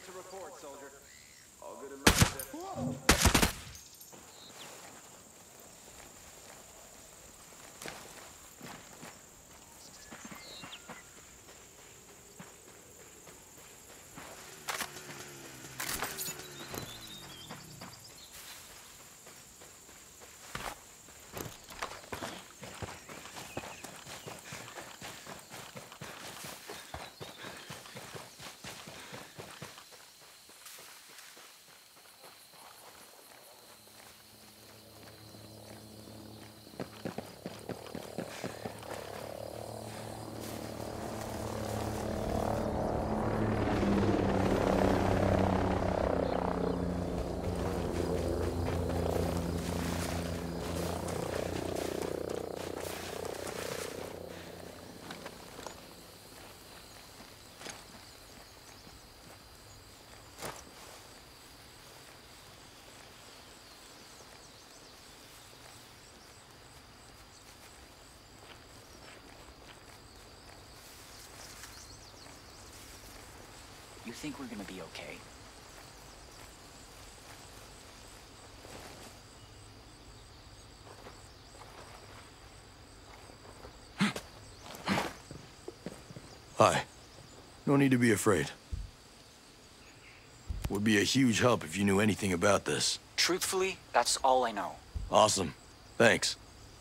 to report, soldier. All good in my ship. You think we're gonna be okay? Hi. No need to be afraid. Would be a huge help if you knew anything about this. Truthfully, that's all I know. Awesome. Thanks.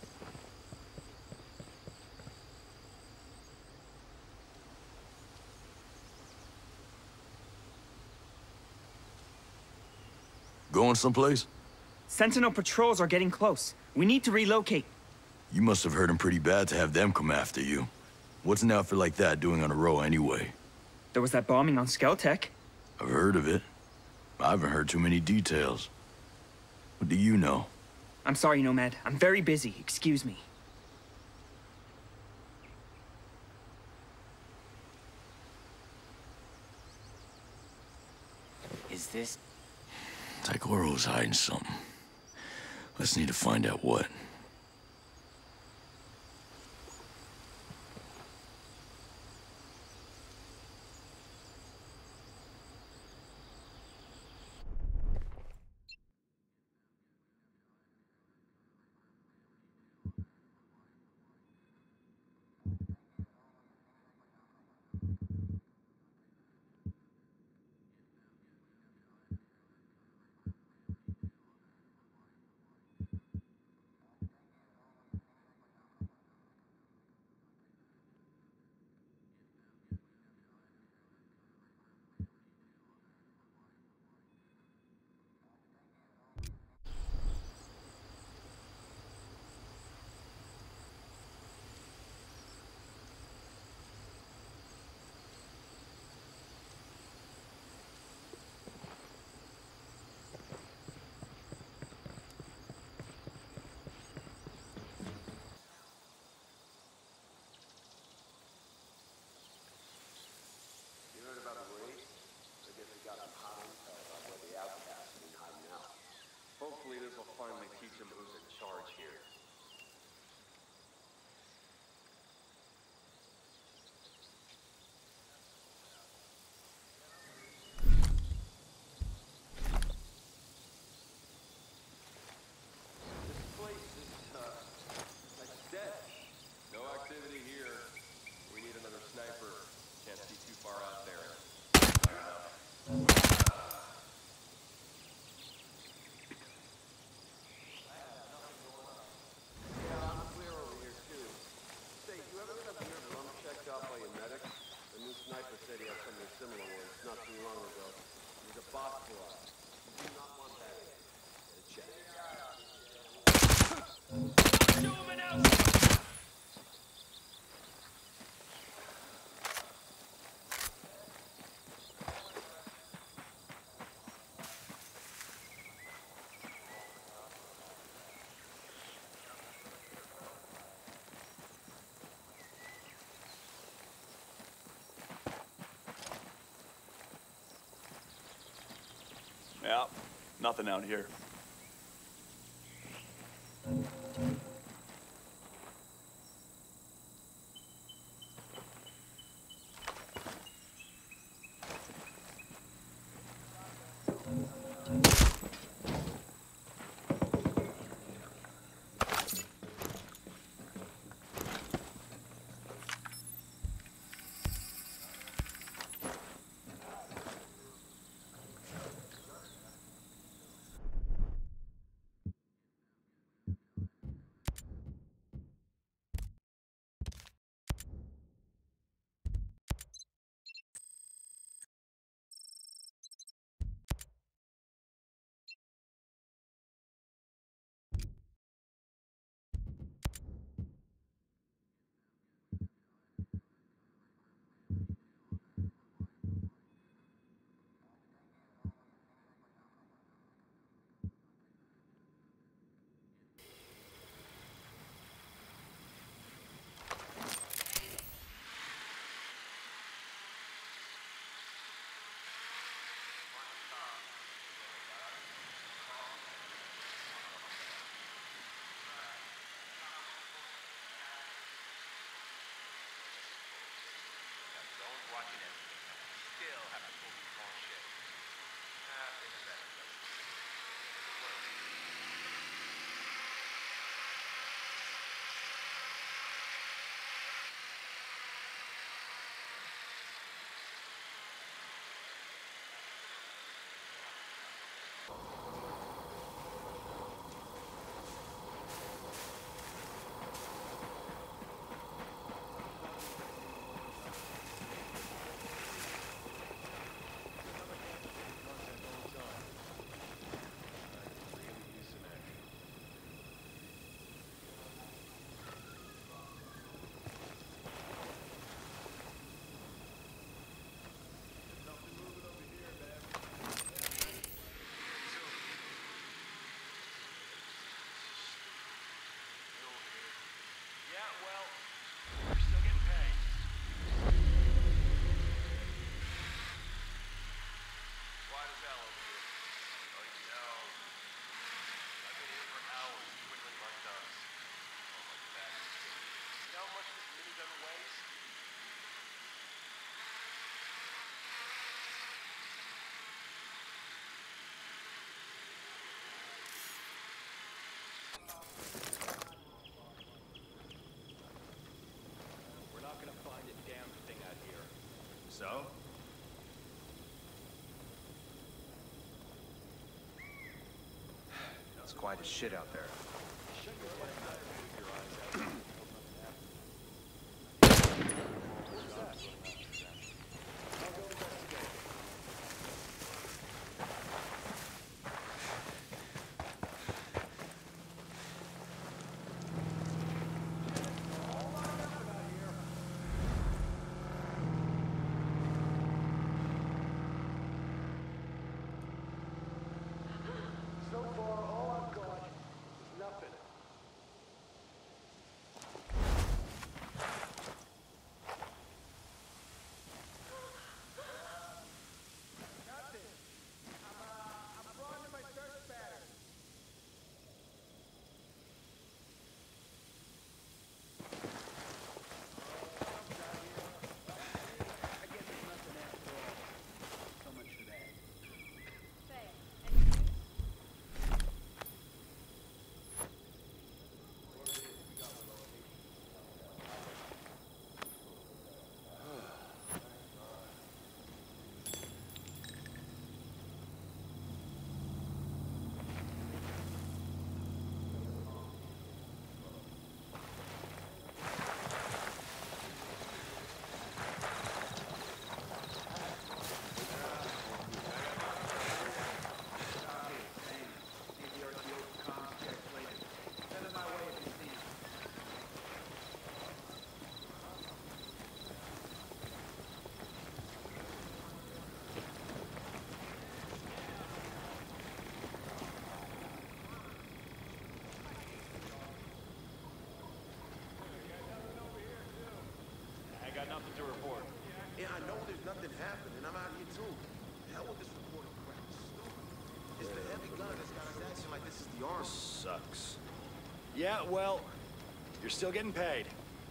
Going someplace? Sentinel patrols are getting close. We need to relocate. You must have hurt him pretty bad to have them come after you. What's an outfit like that doing on a row anyway? There was that bombing on Skeltec. I've heard of it. I haven't heard too many details. What do you know? I'm sorry, Nomad. I'm very busy. Excuse me. Is this... Taikoro's hiding something. Let's need to find out what. Hopefully this will finally teach him who's in charge here. This place is, like dead. No activity here. We need another sniper. Can't see too far out there. Sniper said he had something similar once, not too long ago. He was a boss to us. You do not want that. Get a check. Yeah, nothing out here. quiet as shit out there. So far, all I've got is nothing. Nothing. I'm broadening my search pattern. I guess it's nothing after all. So much for that. I got nothing to report. Yeah, I know there's nothing happening. I'm out here too. The hell with this reporter crap. It's stupid. It's the heavy gun that's got us acting like this is the army. Sucks. Yeah, well, you're still getting paid.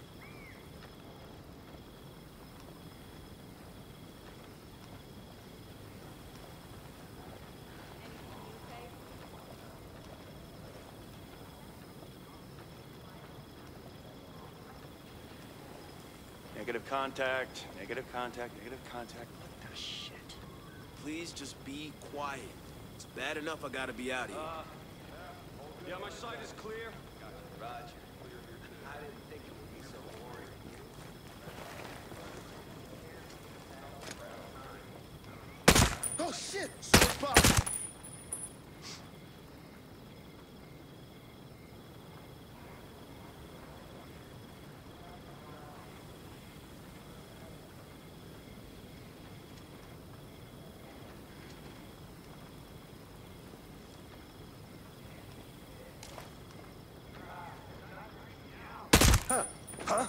Negative contact, negative contact, negative contact. What the shit? Please just be quiet. It's bad enough I gotta be out here. Yeah, my side is clear. Roger. I didn't think it would be so boring. Oh shit! Sword pop! Huh?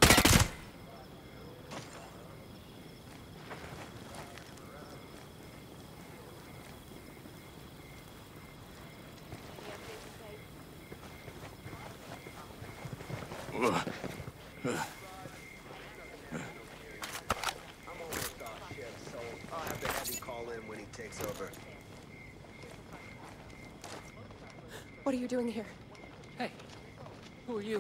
I'm almost off shift, so I'll have to have him call in when he takes over. What are you doing here? Hey, who are you?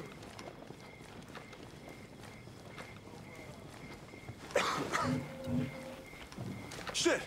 Shit!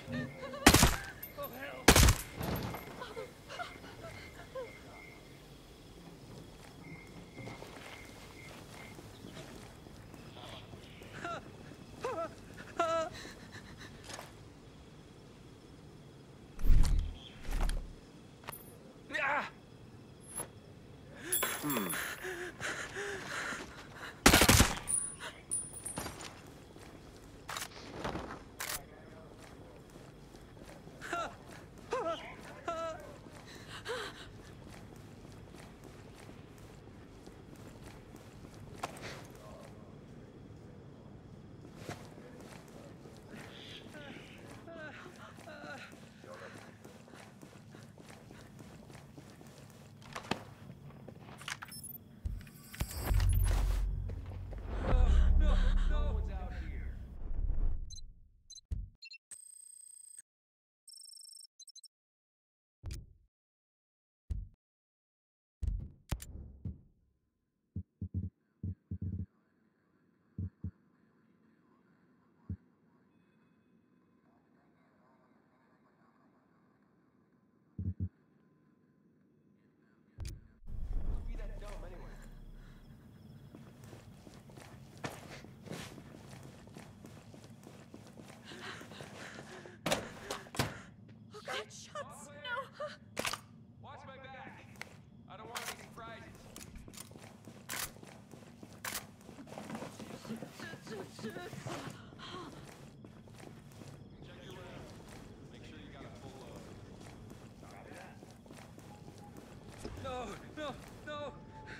No, no, no.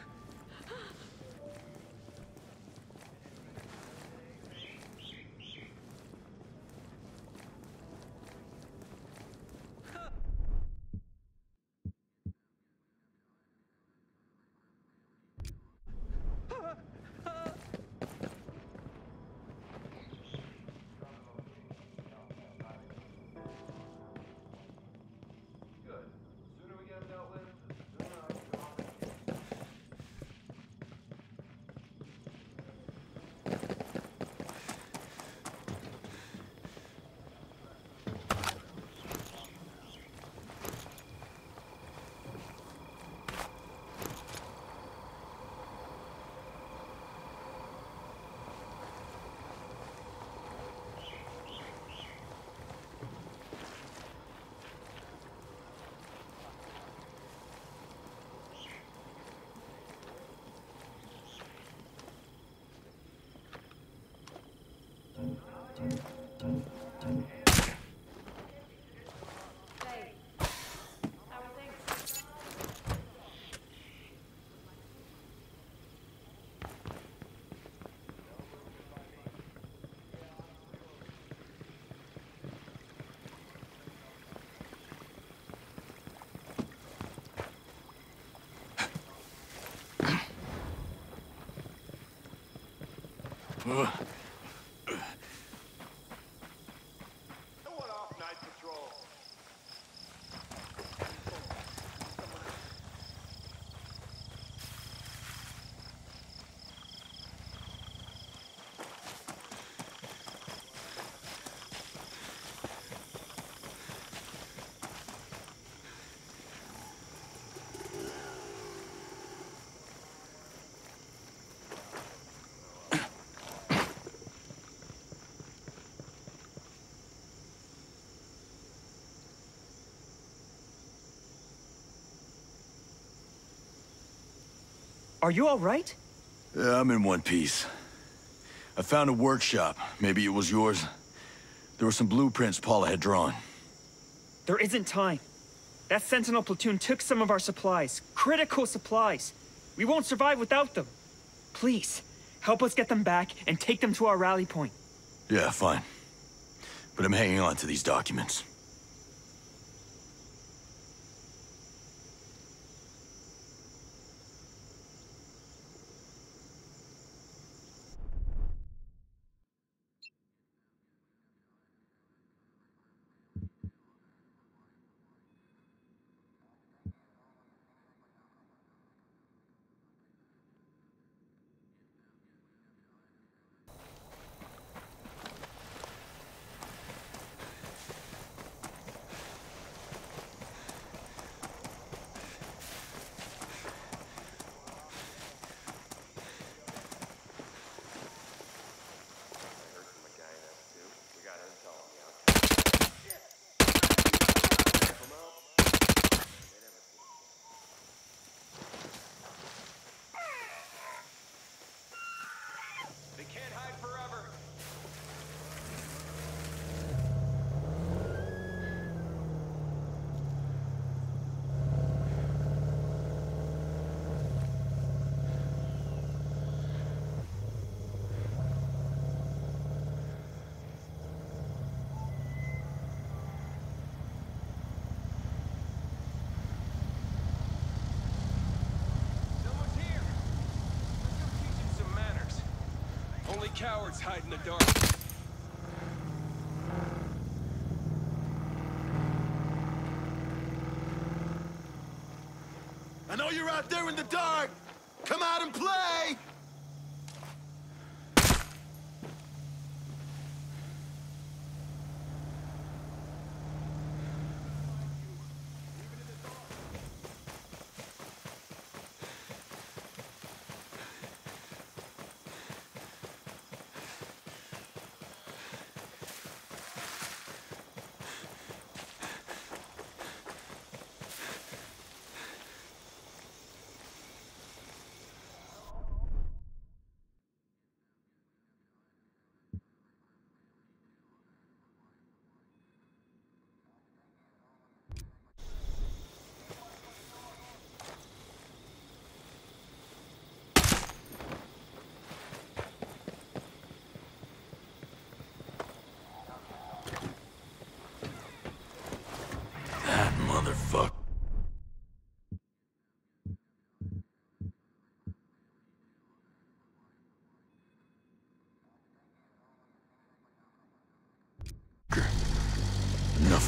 I want off night patrol. Are you all right? Yeah, I'm in one piece. I found a workshop. Maybe it was yours. There were some blueprints Paula had drawn. There isn't time. That Sentinel platoon took some of our supplies. Critical supplies. We won't survive without them. Please, help us get them back and take them to our rally point. Yeah, fine. But I'm hanging on to these documents. They can't hide forever. Someone's here. Let's go teach him some manners. Only cowards hide in the dark. I know you're out there in the dark. Come out and play.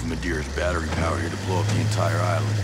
of Madeira's battery power here to blow up the entire island.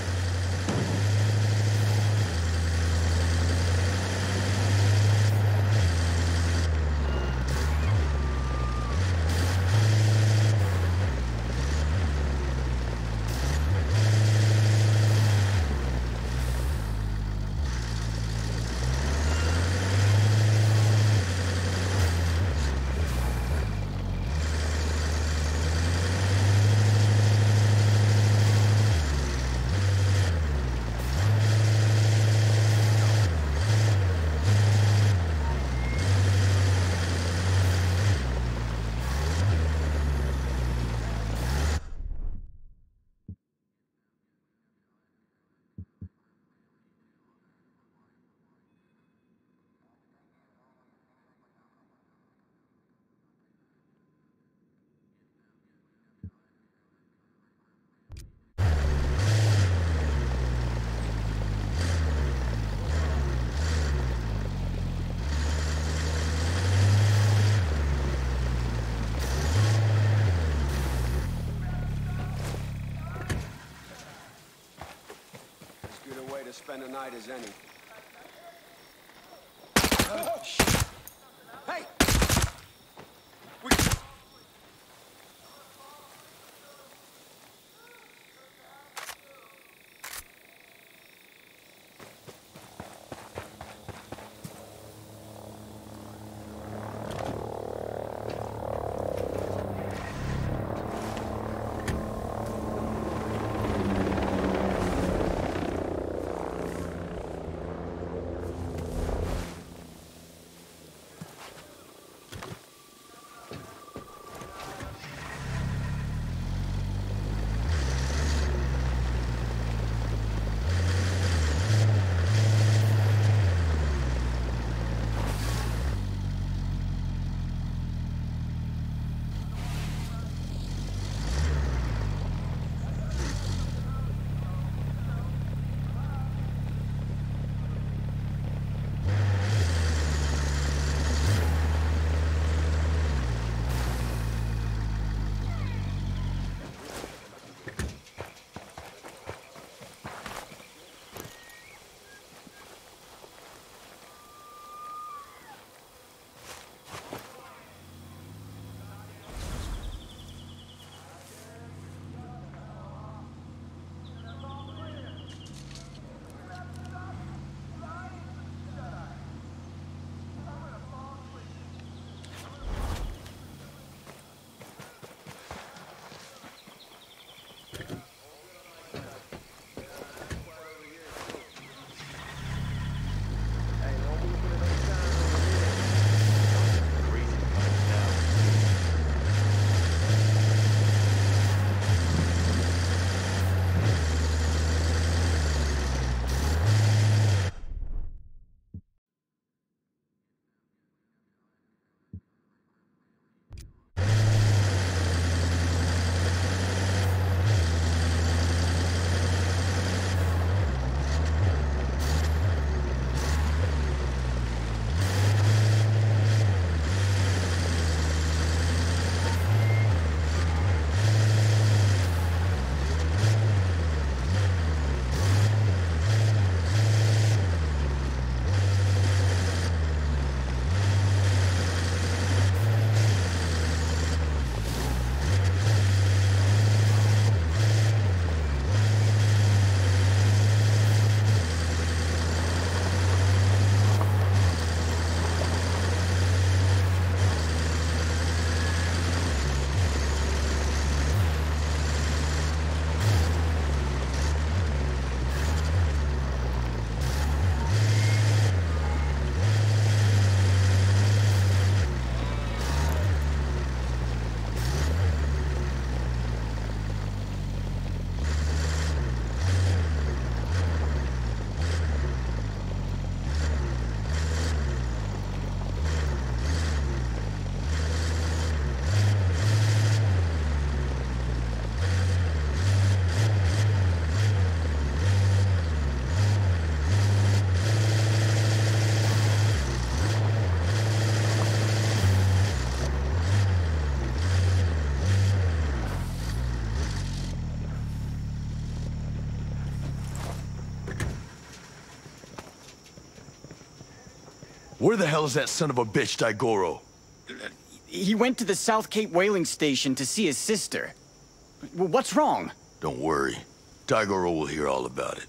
To spend the night as any. Hey! Where the hell is that son of a bitch, Daigoro? He went to the South Cape whaling station to see his sister. What's wrong? Don't worry. Daigoro will hear all about it.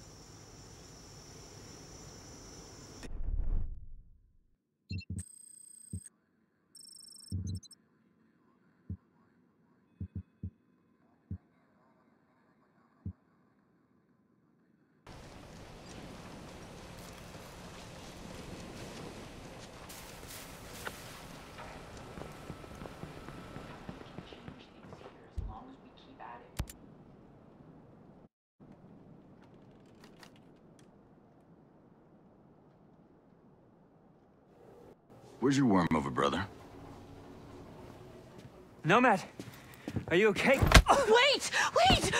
Where's your worm over, brother? Nomad, are you okay? Wait! Wait!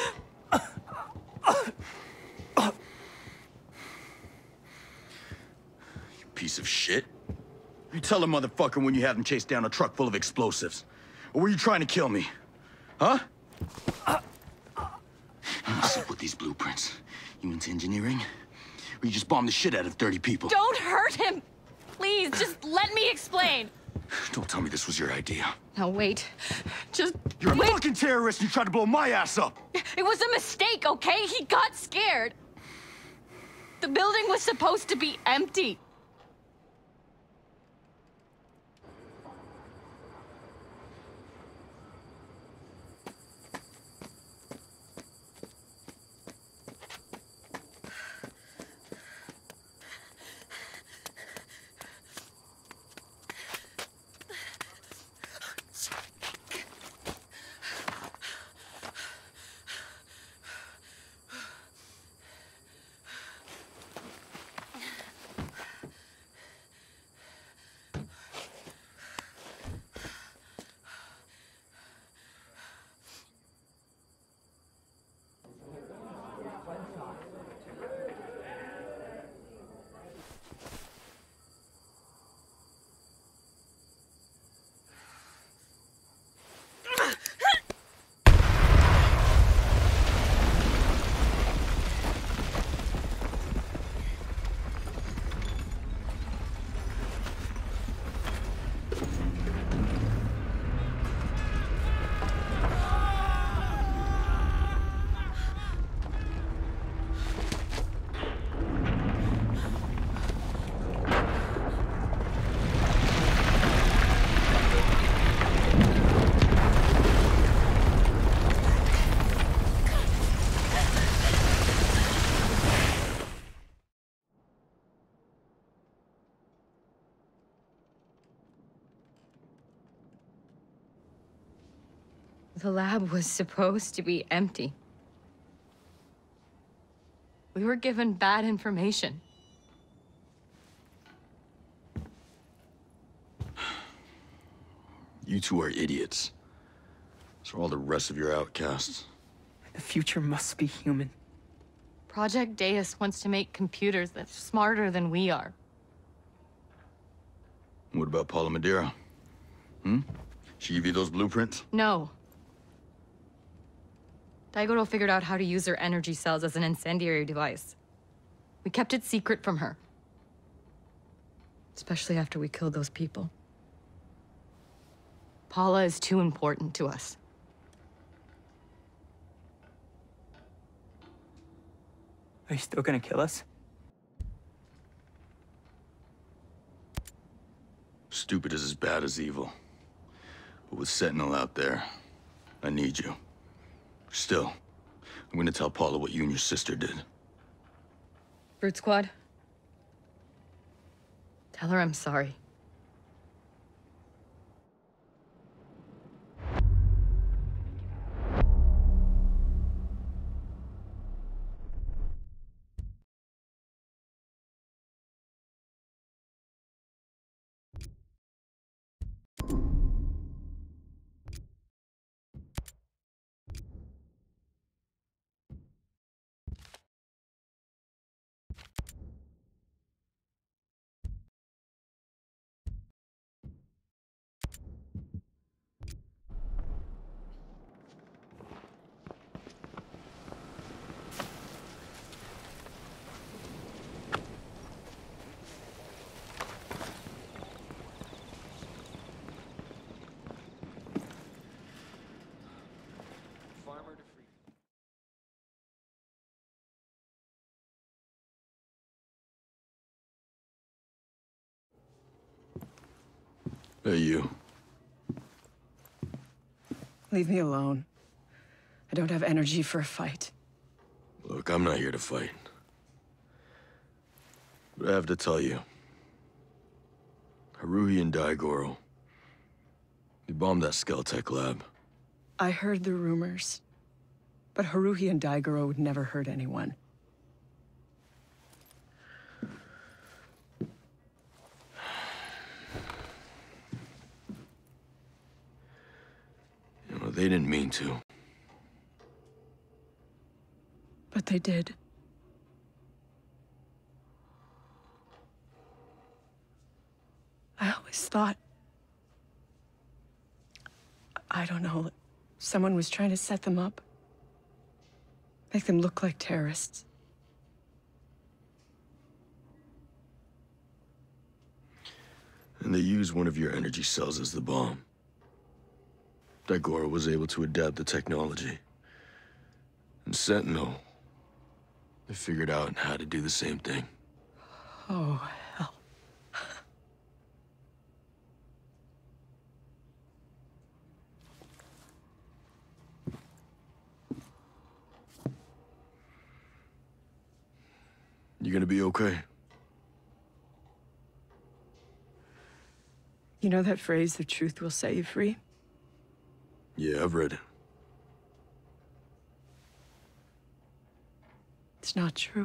You piece of shit. You tell a motherfucker when you have him chase down a truck full of explosives. Or were you trying to kill me? Huh? What's up with these blueprints? You into engineering? Or you just bombed the shit out of 30 people? Don't hurt him! Please, just let me explain. Don't tell me this was your idea. No, wait. Just You're a wait. fucking terrorist and you tried to blow my ass up! It was a mistake, okay? He got scared. The building was supposed to be empty. The lab was supposed to be empty. We were given bad information. You two are idiots. So are all the rest of your outcasts. The future must be human. Project Deus wants to make computers that's smarter than we are. What about Paula Madeira? She give you those blueprints? No. Daigoro figured out how to use her energy cells as an incendiary device. We kept it secret from her. Especially after we killed those people. Paula is too important to us. Are you still gonna kill us? Stupid is as bad as evil. But with Sentinel out there, I need you. Still, I'm gonna tell Paula what you and your sister did. Brute Squad? Tell her I'm sorry. Hey, you. Leave me alone. I don't have energy for a fight. Look, I'm not here to fight. But I have to tell you. Haruhi and Daigoro. They bombed that Skeltech lab. I heard the rumors. But Haruhi and Daigoro would never hurt anyone. You know, they didn't mean to. But they did. I always thought... I don't know, someone was trying to set them up. Make them look like terrorists. And they used one of your energy cells as the bomb. Daigoro was able to adapt the technology. And Sentinel, they figured out how to do the same thing. Oh, hell. You gonna be okay? You know that phrase, the truth will set you free? Yeah, I've read it. It's not true.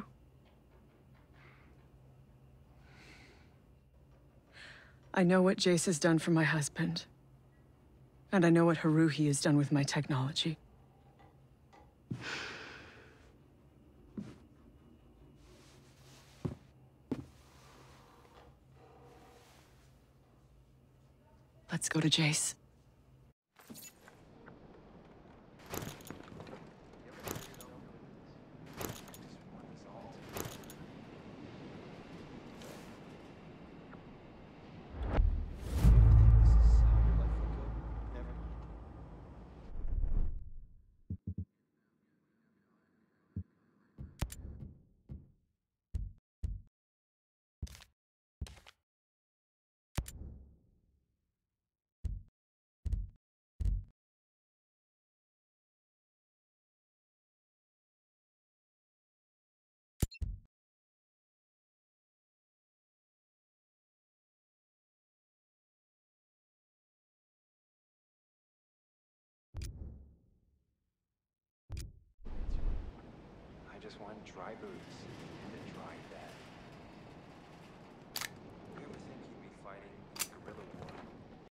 I know what Jace has done for my husband. And I know what Haruhi has done with my technology. Let's go to Jace. I just want dry boots.